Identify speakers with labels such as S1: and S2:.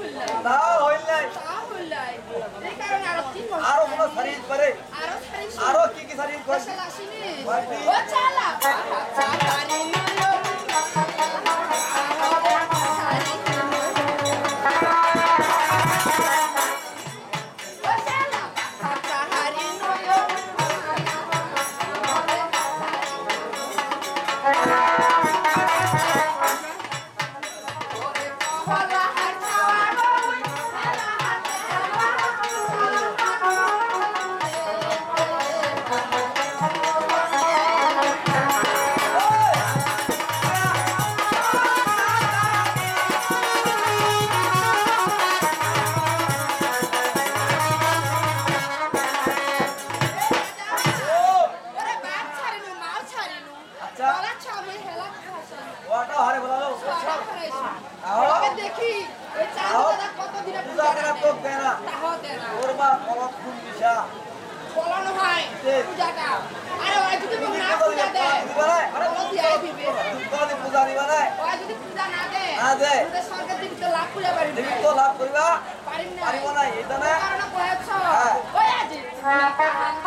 S1: না হইল নাই
S2: এই কারণে
S1: আরো কোন সারিজ করে আরো কি কি সারিজ করে
S2: ও চালা চালারি নলো দেখি বলানো হয় পূজাটা আরে ওই যদি না পূজা দেয়
S1: পূজা দিবা না
S2: ওই যদি পূজা না দেয় ওদের সরকার থেকে তো লাভ পূজা পারি
S1: দেখি তো লাভ করিবা
S2: পারিম না
S1: পারিব না এটা না
S2: কারণ কয়েছ ওই আজি